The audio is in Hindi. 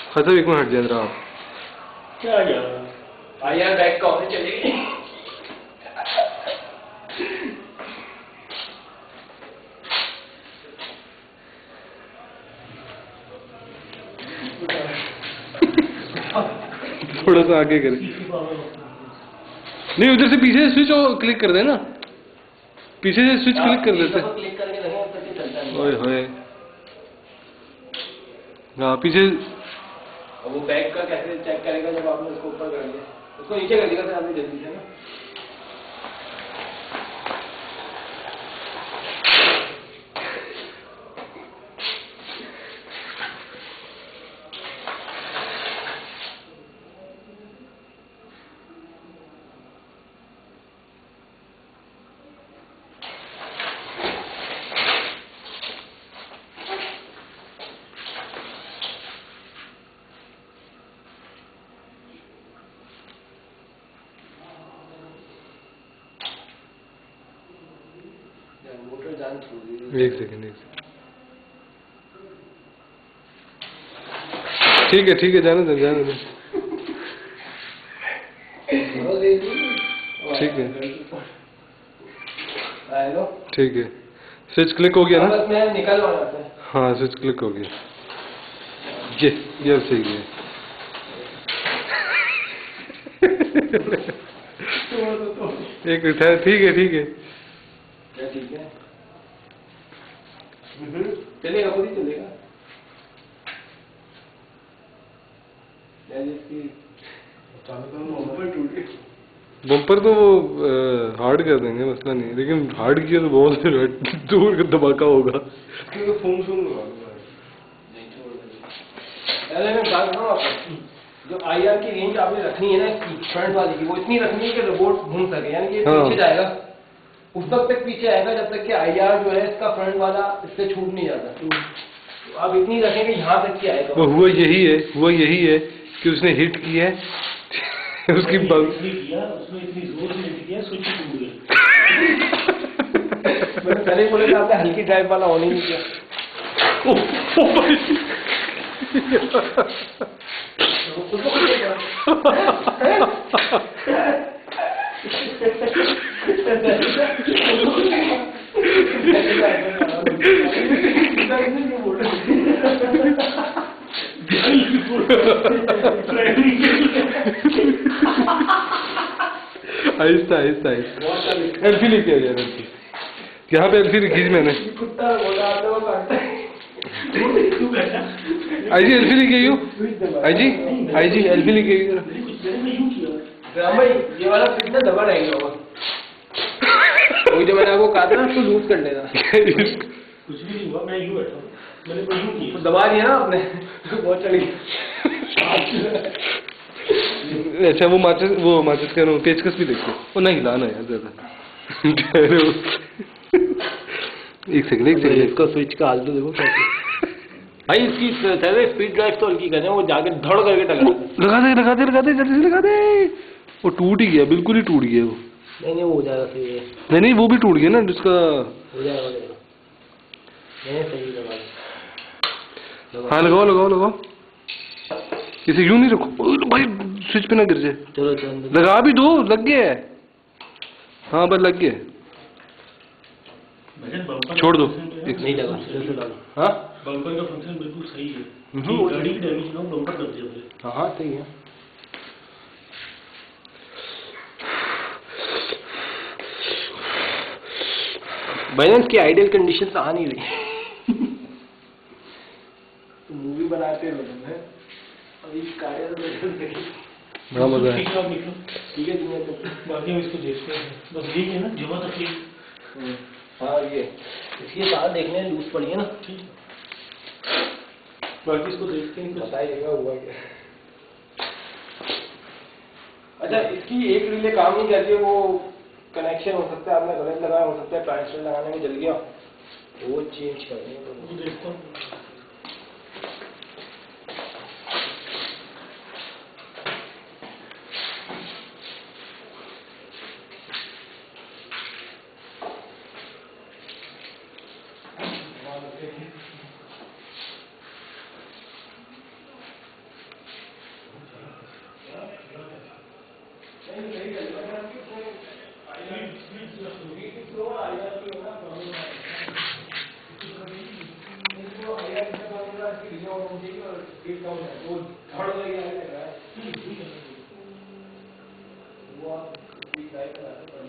खत्म, एक मिनट हट जाए जरा आप। क्या यार यार बैग का होने चलेगी। थोड़ा सा आगे करें। नहीं, उधर से पीछे से स्विच क्लिक कर देना, पीछे से स्विच क्लिक कर देते। क्लिक करके देखें तो चलता नहीं। ओए होए, हाँ पीछे। वो बैग का कैसे चेक करेगा जब आपने उसको ऊपर कर दिया? उसको नीचे कर दिया आपने जल्दी से ना। एक सेकंड, ठीक है, जाने दो। ठीक है, स्विच क्लिक हो गया ना? बस मैं निकल रहा हूं। हाँ स्विच क्लिक हो गया। ये सही है। एक मिनट है, ठीक है। क्या ठीक है? चलेगा, खुद ही चलेगा। बम्पर तो वो हार्ड कर देंगे, मसला नहीं, लेकिन हार्ड किया तो बहुत दूर का धमाका होगा। पहले मैं बात करूँ आपको, जो आईआर की रेंज आपने रखनी है ना इसकी फ्रंट वाली की, वो इतनी रखनी है कि रोबोट घूम सके, यानी कि ये पीछे जाएगा, उस वक्त तक पीछे आएगा जब तक कि आईआर जो है इसका फ्रंट वाला इससे छूट नहीं जाता। तो आप इतनी रखें कि यहाँ तक की आएगा। वो हुआ यही है कि उसने हिट किया है उसकी उसमें इतनी जोर से हिट किया, स्विच टूट गया। मैंने पहले ही बोला था आपने हल्की ड्राइव वाला ऑन ही नहीं किया। आहिस्ता एल्फी लेके आ यार, यहाँ पे एल्फी लिखी थी मैंने। आई जी एल्फी लेके आइयो, आई जी एल्फी लेके आइयो। ये वाला फिट ना दबा रहेगा वो। वही जो मैंने आपको कहा था ना, उसको लूज कर लेना। कुछ भी नहीं हुआ, मैं यूं बैठा हूँ, मैंने कोई यूं किया, दबा दिया ना आपने, बहुत चढ़ी। अच्छा वो माचिस कह रहा हूँ, पेचकस भी देखो। वो नहीं लाना यार ज्यादा। एक सेकंड इसका स्विच का हाल तो देखो भाई। इसकी स्पीड ड्राइव तो हल्की कर, वो जाके धड़ करके लगा दे जल्दी से लगा दे। वो टूट ही गया, बिल्कुल ही टूट गया वो। नहीं वो हो जाएगा सही है। नहीं वो भी टूट गया ना जिसका। हो जाएगा सही लगा। हाँ लगाओ। इसे यूं नहीं रखो भाई, स्विच पे ना गिर जाए। चलो लगा भी दो, लग गया है। हाँ बस लग गया। छोड़ दो। नहीं लगा, हाँ बम्पर का फंक्शन बिल्कुल सही है। गाड़ी की डैमेज ना बम्पर कर दिया। हाँ सही है। बैलेंस की आइडियल कंडीशन आ नहीं रही। तो मूवी बनाते हैं अभी बड़ा मजा है। ठीक है बाकी हम इसको देखते हैं, बस यही है ना जमा तक। हाँ ये इसके साथ देखने लूज पड़ी है ना। बाकी इसको देखते हैं, बताइएगा हुआ क्या। अच्छा इसकी एक रिले काम नहीं करती, वो कनेक्शन हो सकता है आपने गलत लगाया, हो सकता है ट्रांजिस्टर लगाने में जल गया, वो चेंज कर देंगे। तो देखता हूँ। स्पीड कम है वो थर्ड वाले आगे चल रहा है वो आप स्पीड ड्राइव करा